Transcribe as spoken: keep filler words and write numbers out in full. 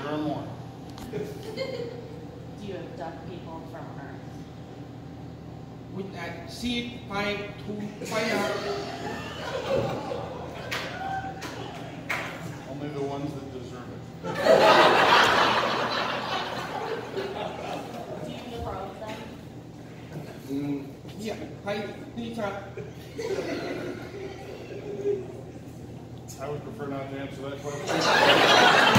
or more. Do you abduct people from Earth? With that seed, five, two, fire. Only the ones that deserve it. Do you betroth them? Mm, yeah, five, these are. I would prefer not to answer that question.